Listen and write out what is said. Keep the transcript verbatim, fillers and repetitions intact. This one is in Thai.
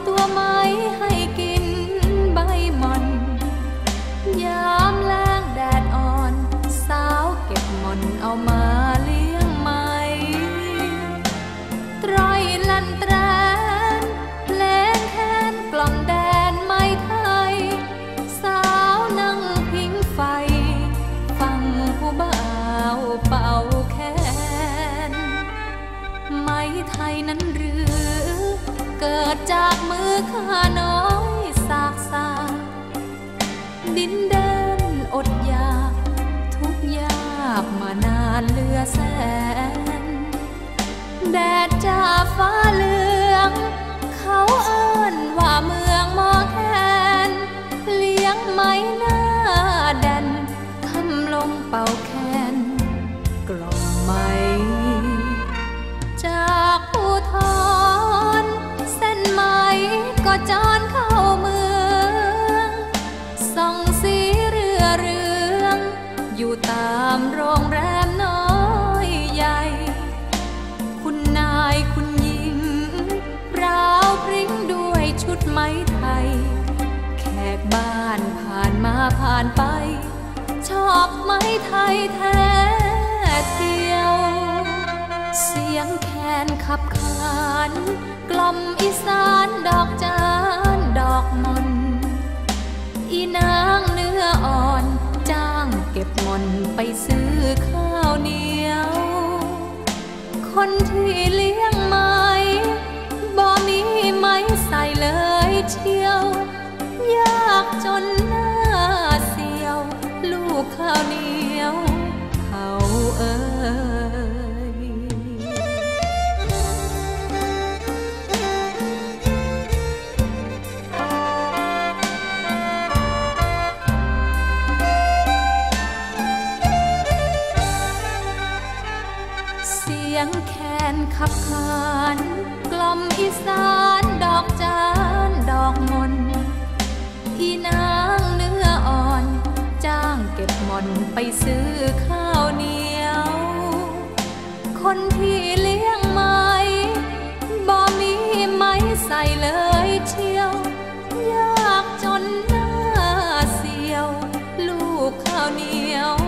ตัวไม้ให้กินใบหม่อนยามแล้งแดดอ่อนสาวเก็บหม่อนเอามาเลี้ยงไหมตรอยลันแตรนเพลงแค้นกล่อมแดนไม้ไทยสาวนั่งพิงไฟฟังผู้บ่าวเป่าแคนไม้ไทยนั้นหรือเกิดจากมือข้าน้อยสากสาดินแดนอดอยากทุกยากมานานเหลือแสนแดดจ้าฟ้าเหลืองเขาเอิ้นว่าเมืองมอแคนเลี้ยงไม้หน้าแดนคำลงเป่าแคนกล่อมไม้จากผู้ทอนเส้นไหมก็จอนเข้าเมืองส่องสีเรือเรืองอยู่ตามโรงแรมน้อยใหญ่คุณนายคุณหญิงราวพริ้งด้วยชุดไหมไทยแขกบ้านผ่านมาผ่านไปชอบไหมไทยแท้เที่ยวเสียงแคนขับขานกล่อมอีสานดอกจานดอกมนอีนางเนื้ออ่อนจ้างเก็บมนไปซื้อข้าวเหนียวคนที่เลี้ยงไม้บ่มีไม้ใส่เลยเชียวยากจนหน้าเสียวลูกข้าวเหนียวเขาเอ่ยเสียงแคนขับขานกล่อมอีสานดอกจานดอกมนอีนางเนื้ออ่อนจ้างเก็บหม่อนไปซื้อข้าวเหนียวคนที่เลี้ยงไม้บ่มีไม้ใส่เลยเชียวยากจนหน้าเสียวลูกข้าวเหนียว